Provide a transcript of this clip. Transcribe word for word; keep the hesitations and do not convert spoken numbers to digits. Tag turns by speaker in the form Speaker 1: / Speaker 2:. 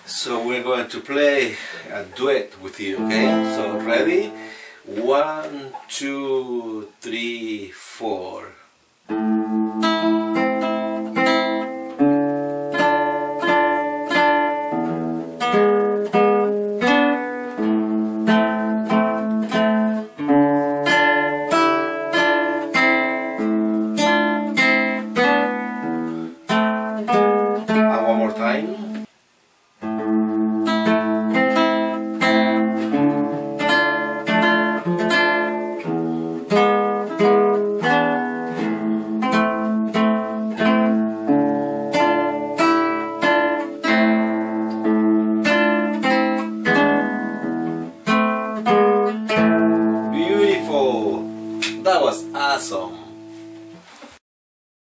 Speaker 1: So we're going to play a duet with you, okay? So ready? One, two, three, four. And one more time.